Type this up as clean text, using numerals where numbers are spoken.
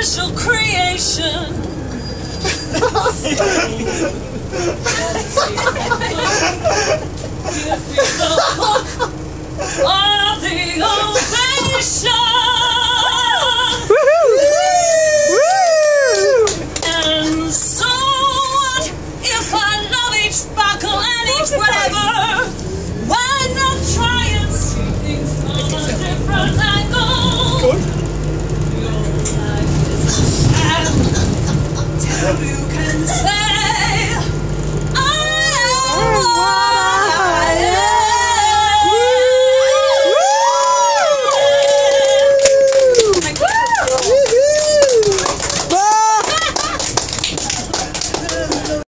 special creation. Give me the look of the old